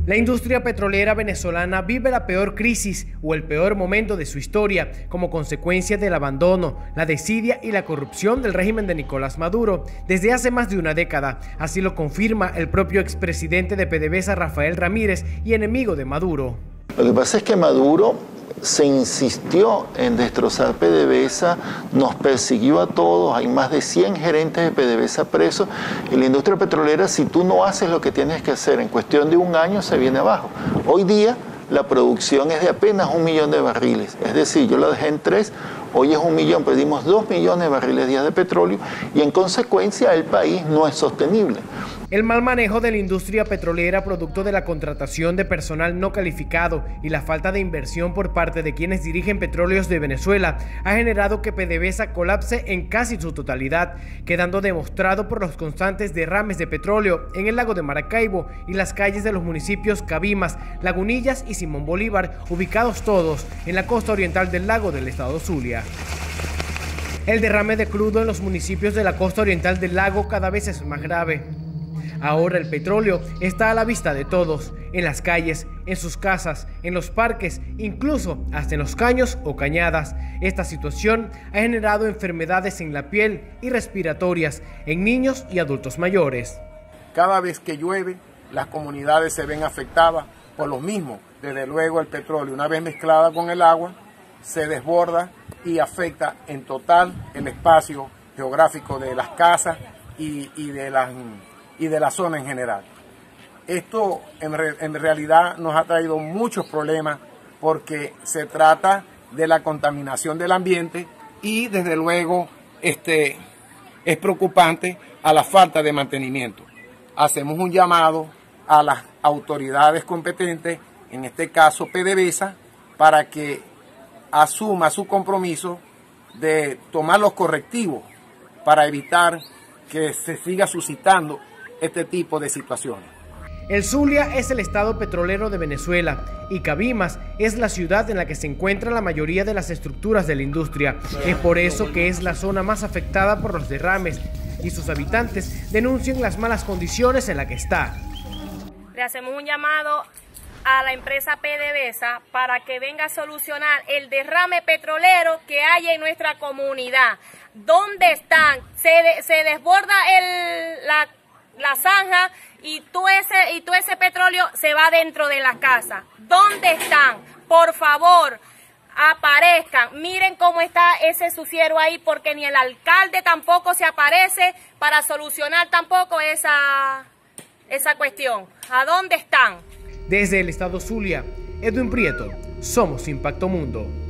La industria petrolera venezolana vive la peor crisis o el peor momento de su historia como consecuencia del abandono, la desidia y la corrupción del régimen de Nicolás Maduro desde hace más de una década. Así lo confirma el propio expresidente de PDVSA, Rafael Ramírez, y enemigo de Maduro. Lo que pasa es que Maduro se insistió en destrozar PDVSA, nos persiguió a todos, hay más de 100 gerentes de PDVSA presos, y la industria petrolera, si tú no haces lo que tienes que hacer, en cuestión de un año se viene abajo. Hoy día la producción es de apenas 1 millón de barriles, es decir, yo la dejé en 3, hoy es 1 millón, perdimos 2 millones de barriles diarios de petróleo y en consecuencia el país no es sostenible. El mal manejo de la industria petrolera, producto de la contratación de personal no calificado y la falta de inversión por parte de quienes dirigen Petróleos de Venezuela, ha generado que PDVSA colapse en casi su totalidad, quedando demostrado por los constantes derrames de petróleo en el lago de Maracaibo y las calles de los municipios Cabimas, Lagunillas y Simón Bolívar, ubicados todos en la costa oriental del lago del estado Zulia. El derrame de crudo en los municipios de la costa oriental del lago cada vez es más grave. Ahora el petróleo está a la vista de todos, en las calles, en sus casas, en los parques, incluso hasta en los caños o cañadas. Esta situación ha generado enfermedades en la piel y respiratorias en niños y adultos mayores. Cada vez que llueve, las comunidades se ven afectadas por lo mismo. Desde luego el petróleo, una vez mezclada con el agua, se desborda y afecta en total el espacio geográfico de las casas y de la zona en general. Esto en realidad nos ha traído muchos problemas porque se trata de la contaminación del ambiente y desde luego es preocupante a la falta de mantenimiento. Hacemos un llamado a las autoridades competentes, en este caso PDVSA, para que asuma su compromiso de tomar los correctivos para evitar que se siga suscitando este tipo de situaciones. El Zulia es el estado petrolero de Venezuela y Cabimas es la ciudad en la que se encuentra la mayoría de las estructuras de la industria. Es por eso que es la zona más afectada por los derrames y sus habitantes denuncian las malas condiciones en las que está. Le hacemos un llamado a la empresa PDVSA para que venga a solucionar el derrame petrolero que hay en nuestra comunidad. ¿Dónde están? Se desborda la zanja y todo ese petróleo se va dentro de la casa. ¿Dónde están? Por favor, aparezcan. Miren cómo está ese suciero ahí, porque ni el alcalde tampoco se aparece para solucionar tampoco esa cuestión. ¿A dónde están? Desde el estado Zulia, Edwin Prieto, Somos Impacto Mundo.